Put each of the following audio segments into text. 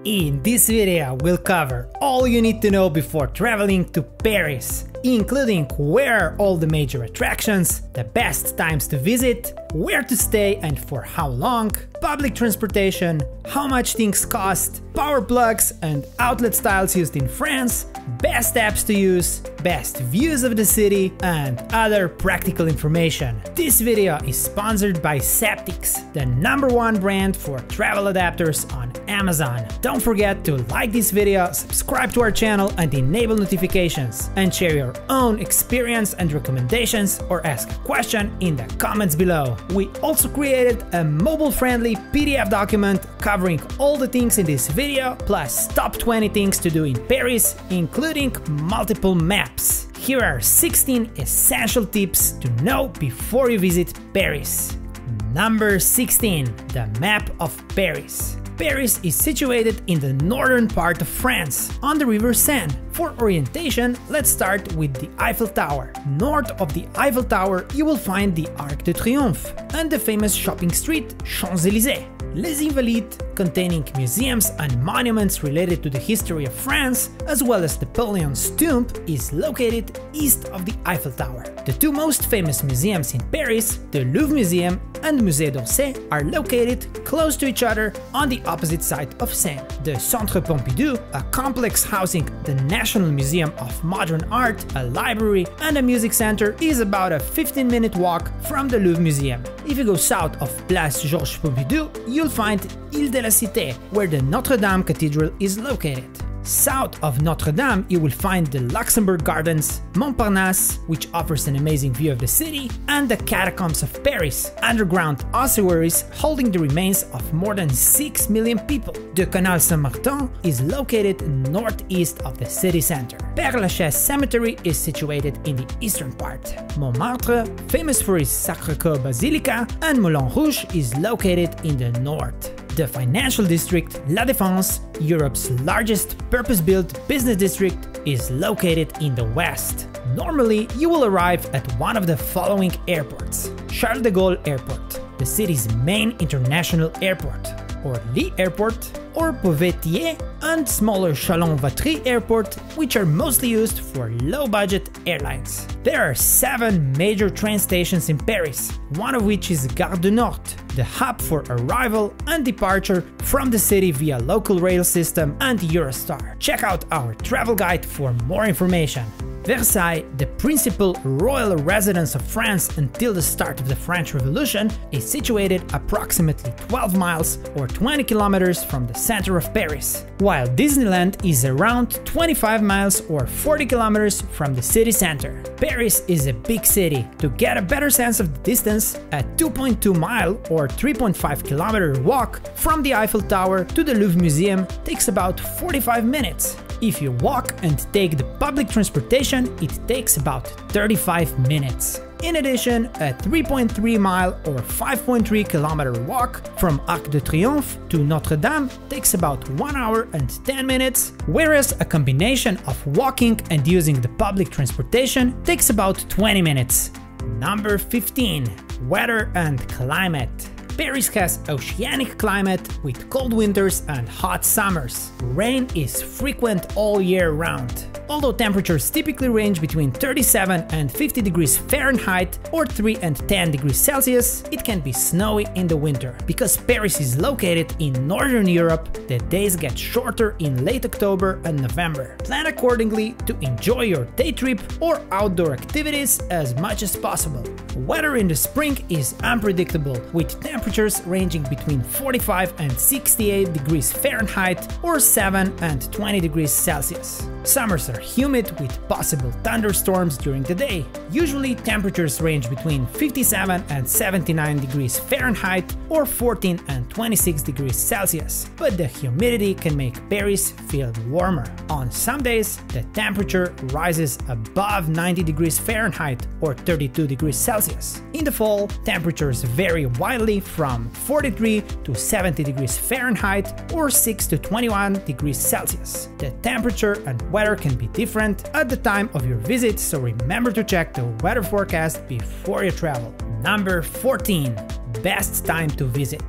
In this video, we'll cover all you need to know before traveling to Paris, including where are all the major attractions, the best times to visit, where to stay and for how long, public transportation, how much things cost, power plugs and outlet styles used in France, best apps to use, best views of the city, and other practical information. This video is sponsored by Septix, the #1 brand for travel adapters on Amazon. Don't forget to like this video, subscribe to our channel and enable notifications, and share your own experience and recommendations or ask a question in the comments below. We also created a mobile-friendly PDF document covering all the things in this video, plus top 20 things to do in Paris, including multiple maps. Here are 16 essential tips to know before you visit Paris. Number 16. The map of Paris. Paris is situated in the northern part of France, on the river Seine. For orientation, let's start with the Eiffel Tower. North of the Eiffel Tower, you will find the Arc de Triomphe and the famous shopping street Champs-Élysées. Les Invalides, containing museums and monuments related to the history of France, as well as Napoleon's tomb, is located east of the Eiffel Tower. The two most famous museums in Paris, the Louvre Museum and Musée d'Orsay, are located close to each other on the opposite side of Seine. The Centre Pompidou, a complex housing the National Museum of Modern Art, a library and a music center, is about a 15-minute walk from the Louvre Museum. If you go south of Place Georges Pompidou, you'll find Ile de la Cité, where the Notre Dame Cathedral is located. South of Notre Dame, you will find the Luxembourg Gardens, Montparnasse, which offers an amazing view of the city, and the Catacombs of Paris, underground ossuaries holding the remains of more than 6 million people. The Canal Saint-Martin is located northeast of the city center. Père Lachaise Cemetery is situated in the eastern part. Montmartre, famous for its Sacré-Cœur Basilica, and Moulin Rouge is located in the north. The financial district, La Défense, Europe's largest purpose-built business district, is located in the west. Normally, you will arrive at one of the following airports: Charles de Gaulle Airport, the city's main international airport, Orly Airport, or Beauvais-Thiers, and smaller Chalon-Vatry Airport, which are mostly used for low-budget airlines. There are 7 major train stations in Paris, one of which is Gare du Nord, the hub for arrival and departure from the city via local rail system and Eurostar. Check out our travel guide for more information. Versailles, the principal royal residence of France until the start of the French Revolution, is situated approximately 12 miles or 20 kilometers from the center of Paris, while Disneyland is around 25 miles or 40 kilometers from the city center. Paris is a big city. To get a better sense of the distance, a 2.2-mile or 3.5-kilometer walk from the Eiffel Tower to the Louvre Museum takes about 45 minutes. If you walk and take the public transportation, it takes about 35 minutes. In addition, a 3.3-mile or 5.3-kilometer walk from Arc de Triomphe to Notre Dame takes about 1 hour and 10 minutes, whereas a combination of walking and using the public transportation takes about 20 minutes. Number 15. Weather and climate. Paris has oceanic climate with cold winters and hot summers. Rain is frequent all year round. Although temperatures typically range between 37 and 50 degrees Fahrenheit or 3 and 10 degrees Celsius, it can be snowy in the winter. Because Paris is located in Northern Europe, the days get shorter in late October and November. Plan accordingly to enjoy your day trip or outdoor activities as much as possible. Weather in the spring is unpredictable, with temperatures ranging between 45 and 68 degrees Fahrenheit or 7 and 20 degrees Celsius. Summers are humid with possible thunderstorms during the day. Usually temperatures range between 57 and 79 degrees Fahrenheit or 14 and 26 degrees Celsius, but the humidity can make Paris feel warmer. On some days, the temperature rises above 90 degrees Fahrenheit or 32 degrees Celsius. In the fall, temperatures vary widely from 43 to 70 degrees Fahrenheit or 6 to 21 degrees Celsius. The temperature and weather can be different at the time of your visit, so remember to check the weather forecast before you travel. Number 14. Best time to visit. The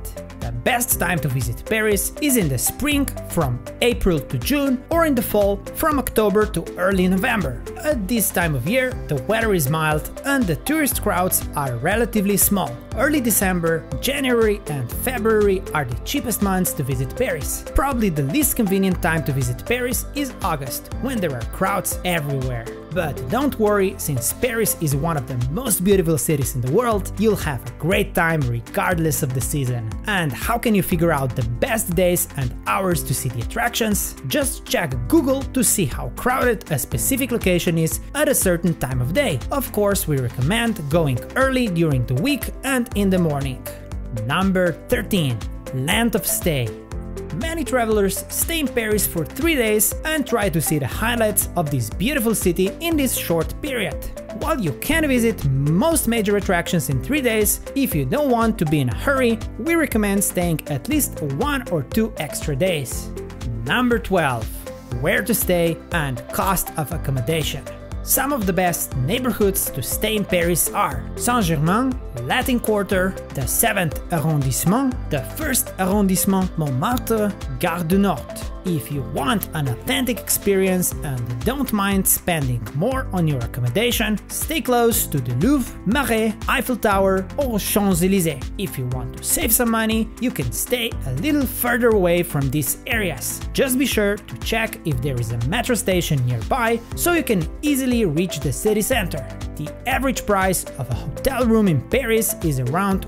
The best time to visit Paris is in the spring from April to June, or in the fall from October to early November. At this time of year, the weather is mild and the tourist crowds are relatively small. Early December, January and February are the cheapest months to visit Paris. Probably the least convenient time to visit Paris is August, when there are crowds everywhere. But don't worry, since Paris is one of the most beautiful cities in the world, you'll have a great time regardless of the season. And how can you figure out the best days and hours to see the attractions? Just check Google to see how crowded a specific location is at a certain time of day. Of course, we recommend going early during the week and in the morning. Number 13. Length of stay. Many travelers stay in Paris for 3 days and try to see the highlights of this beautiful city in this short period. While you can visit most major attractions in 3 days, if you don't want to be in a hurry, we recommend staying at least 1 or 2 extra days. Number 12. Where to stay and cost of accommodation. Some of the best neighborhoods to stay in Paris are Saint-Germain, Latin Quarter, the 7th arrondissement, the 1st arrondissement, Montmartre, Gare du Nord. If you want an authentic experience and don't mind spending more on your accommodation, stay close to the Louvre, Marais, Eiffel Tower or Champs-Élysées. If you want to save some money, you can stay a little further away from these areas. Just be sure to check if there is a metro station nearby so you can easily reach the city center. The average price of a hotel room in Paris is around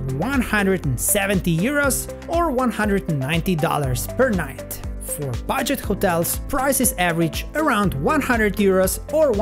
170 euros or $190 per night. For budget hotels, prices average around 100 euros or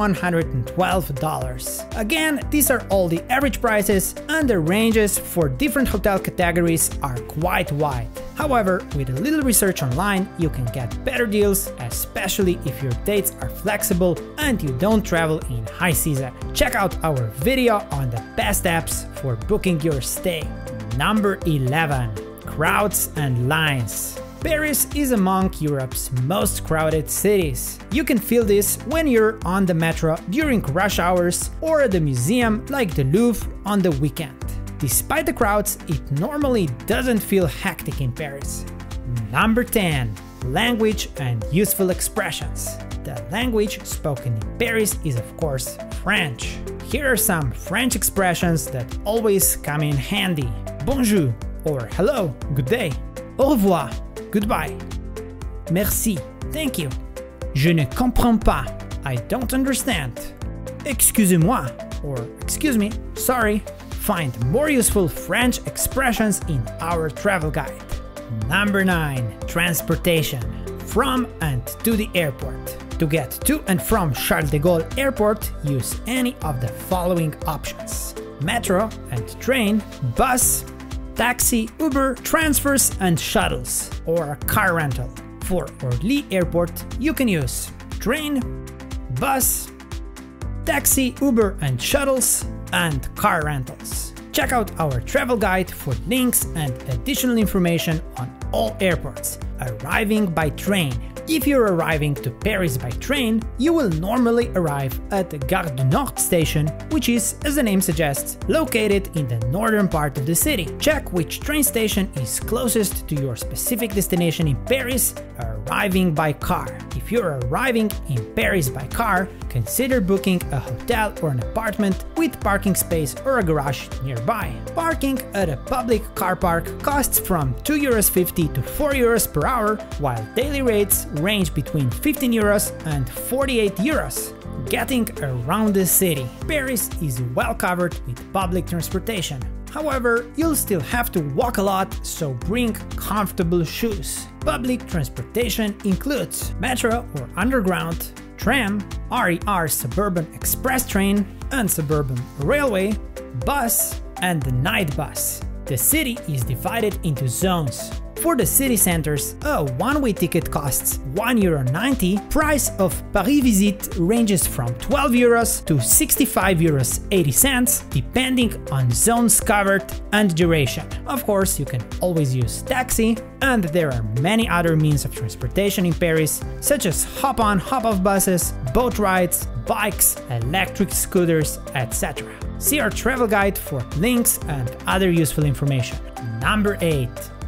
$112. Again, these are all the average prices, and the ranges for different hotel categories are quite wide. However, with a little research online, you can get better deals, especially if your dates are flexible and you don't travel in high season. Check out our video on the best apps for booking your stay. Number 11. Crowds and lines. Paris is among Europe's most crowded cities. You can feel this when you're on the metro during rush hours or at the museum like the Louvre on the weekend. Despite the crowds, it normally doesn't feel hectic in Paris. Number 10. Language and useful expressions. The language spoken in Paris is of course French. Here are some French expressions that always come in handy. Bonjour or hello, good day. Au revoir, goodbye. Merci, thank you. Je ne comprends pas, I don't understand. Excusez-moi, or excuse me, sorry. Find more useful French expressions in our travel guide. Number 9. Transportation. From and to the airport. To get to and from Charles de Gaulle Airport, use any of the following options: metro and train, bus, taxi, Uber, transfers and shuttles, or a car rental. For Orly Airport, you can use train, bus, taxi, Uber and shuttles, and car rentals. Check out our travel guide for links and additional information on all airports. Arriving by train. If you're arriving to Paris by train, you will normally arrive at the Gare du Nord station, which is, as the name suggests, located in the northern part of the city. Check which train station is closest to your specific destination in Paris. Arriving by car. If you're arriving in Paris by car, consider booking a hotel or an apartment with parking space or a garage nearby. Parking at a public car park costs from €2.50 to €4 per hour, while daily rates range between €15 and €48. Getting around the city. Paris is well covered with public transportation. However, you'll still have to walk a lot, so bring comfortable shoes. Public transportation includes metro or underground, tram, RER suburban express train and suburban railway, bus, and the night bus. The city is divided into zones. For the city centers, a one-way ticket costs €1.90. Price of Paris Visit ranges from €12 to €65.80, depending on zones covered and duration. Of course, you can always use taxi, and there are many other means of transportation in Paris, such as hop-on, hop-off buses, boat rides, bikes, electric scooters, etc. See our travel guide for links and other useful information. Number 8.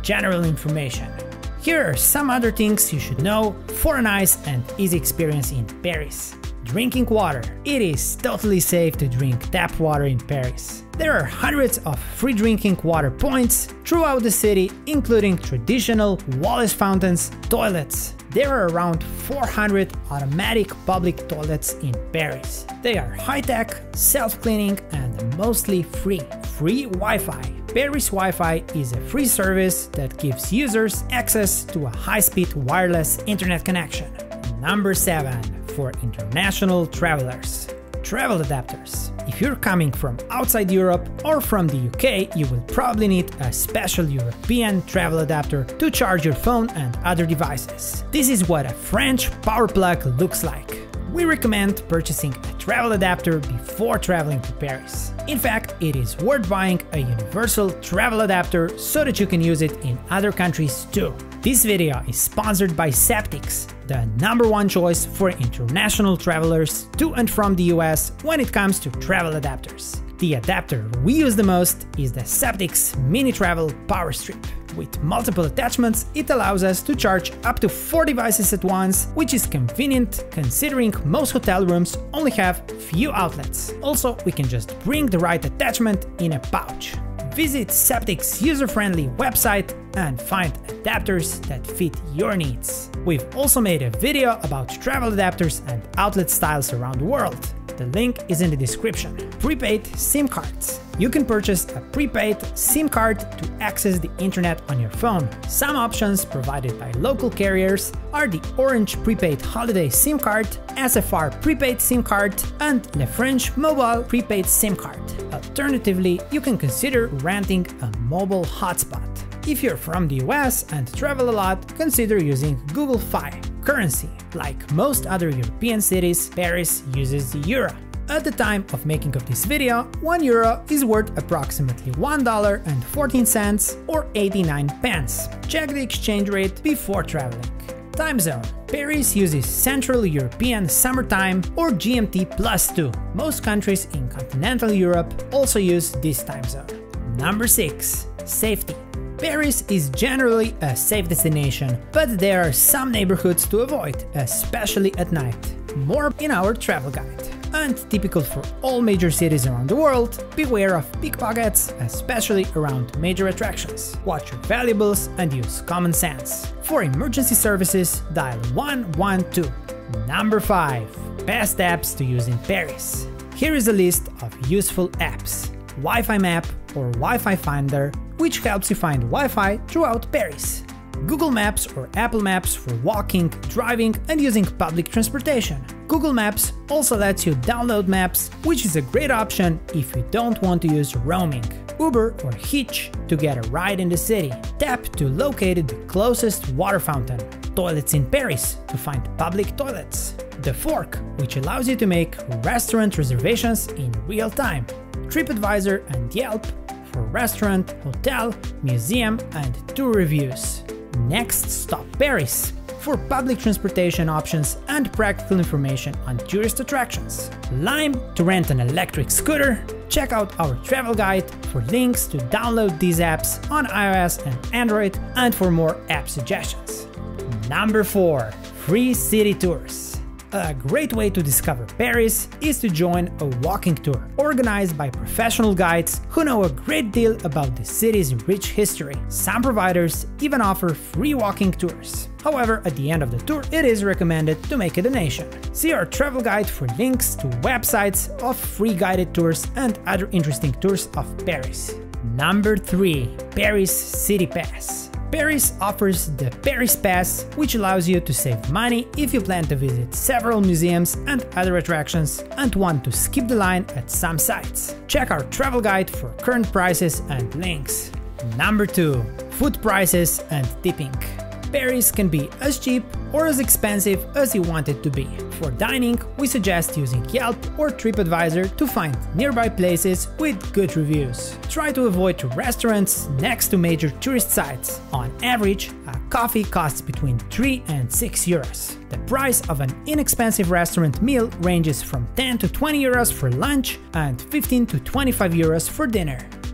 general information. Here are some other things you should know for a nice and easy experience in Paris. Drinking water. It is totally safe to drink tap water in Paris. There are hundreds of free drinking water points throughout the city, including traditional Wallace fountains, toilets. There are around 400 automatic public toilets in Paris. They are high-tech, self-cleaning, and mostly free. Free Wi-Fi. Paris Wi-Fi is a free service that gives users access to a high-speed wireless internet connection. Number 7. For international travelers. Travel adapters. If you're coming from outside Europe or from the UK, you will probably need a special European travel adapter to charge your phone and other devices. This is what a French power plug looks like. We recommend purchasing a travel adapter before traveling to Paris. In fact, it is worth buying a universal travel adapter so that you can use it in other countries too. This video is sponsored by Septix, the #1 choice for international travelers to and from the US when it comes to travel adapters. The adapter we use the most is the Septix Mini Travel Power Strip. With multiple attachments, it allows us to charge up to 4 devices at once, which is convenient considering most hotel rooms only have few outlets. Also, we can just bring the right attachment in a pouch. Visit Septix's user-friendly website and find adapters that fit your needs. We've also made a video about travel adapters and outlet styles around the world. The link is in the description. Prepaid SIM cards. You can purchase a prepaid SIM card to access the internet on your phone. Some options provided by local carriers are the Orange Prepaid Holiday SIM card, SFR Prepaid SIM card, and Le French Mobile Prepaid SIM card. Alternatively, you can consider renting a mobile hotspot. If you're from the US and travel a lot, consider using Google Fi. Currency. Like most other European cities, Paris uses the euro. At the time of making of this video, €1 is worth approximately $1.14 or 89 pence. Check the exchange rate before traveling. Time zone. Paris uses Central European Summer Time or GMT+2. Most countries in continental Europe also use this time zone. Number 6. Safety. Paris is generally a safe destination, but there are some neighborhoods to avoid, especially at night. More in our travel guide. And typical for all major cities around the world, beware of pickpockets, especially around major attractions. Watch your valuables and use common sense. For emergency services, dial 112. Number 5. Best apps to use in Paris. Here is a list of useful apps. Wi-Fi Map or Wi-Fi Finder, which helps you find Wi-Fi throughout Paris. Google Maps or Apple Maps for walking, driving, and using public transportation. Google Maps also lets you download maps, which is a great option if you don't want to use roaming. Uber or Hitch to get a ride in the city. Tap to locate the closest water fountain. Toilets in Paris to find public toilets. The Fork, which allows you to make restaurant reservations in real time. TripAdvisor and Yelp for restaurant, hotel, museum, and tour reviews. Next stop Paris for public transportation options and practical information on tourist attractions. Lime to rent an electric scooter. Check out our travel guide for links to download these apps on iOS and Android and for more app suggestions. Number 4. Free city tours. A great way to discover Paris is to join a walking tour organized by professional guides who know a great deal about the city's rich history. Some providers even offer free walking tours. However, at the end of the tour, it is recommended to make a donation. See our travel guide for links to websites of free guided tours and other interesting tours of Paris. Number 3. Paris City Pass. Paris offers the Paris Pass, which allows you to save money if you plan to visit several museums and other attractions and want to skip the line at some sites. Check our travel guide for current prices and links. Number 2. Food prices and tipping. Paris can be as cheap or as expensive as you want it to be. For dining, we suggest using Yelp or TripAdvisor to find nearby places with good reviews. Try to avoid restaurants next to major tourist sites. On average, a coffee costs between 3 and 6 euros. The price of an inexpensive restaurant meal ranges from 10 to 20 euros for lunch and 15 to 25 euros for dinner.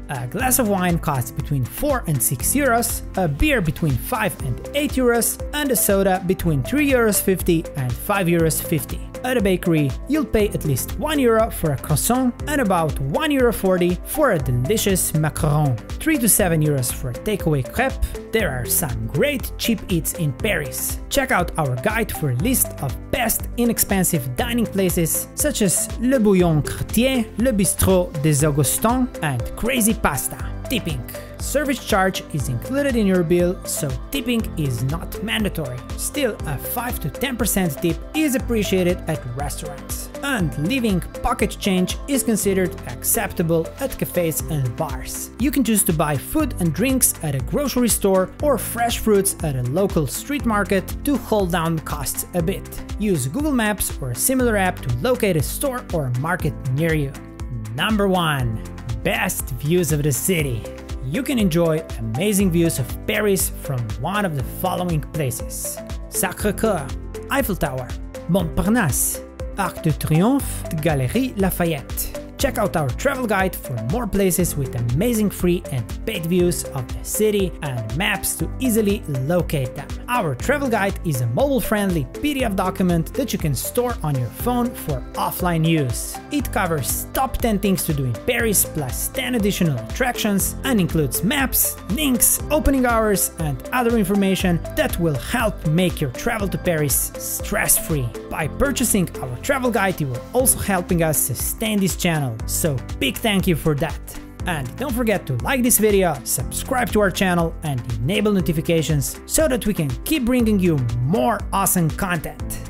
A glass of wine costs between 4 and 6 euros, a beer between 5 and 8 euros, and a soda between 3,50 euros and 5,50 euros. At a bakery, you'll pay at least 1 euro for a croissant and about 1,40 euro for a delicious macaron. 3 to 7 euros for a takeaway crepe. There are some great cheap eats in Paris. Check out our guide for a list of best inexpensive dining places such as Le Bouillon Chrétien, Le Bistrot des Augustins, and Crazy Pasta. Tipping. Service charge is included in your bill, so tipping is not mandatory. Still, a 5 to 10% tip is appreciated at restaurants. And leaving pocket change is considered acceptable at cafes and bars. You can choose to buy food and drinks at a grocery store or fresh fruits at a local street market to hold down costs a bit. Use Google Maps or a similar app to locate a store or market near you. Number 1. Best views of the city. You can enjoy amazing views of Paris from one of the following places: Sacré-Cœur, Eiffel Tower, Montparnasse, Arc de Triomphe, Galerie Lafayette. Check out our travel guide for more places with amazing free and paid views of the city and maps to easily locate them. Our travel guide is a mobile-friendly PDF document that you can store on your phone for offline use. It covers top 10 things to do in Paris plus 10 additional attractions and includes maps, links, opening hours, and other information that will help make your travel to Paris stress-free. By purchasing our travel guide, you are also helping us sustain this channel. So big thank you for that. And don't forget to like this video, subscribe to our channel and enable notifications so that we can keep bringing you more awesome content.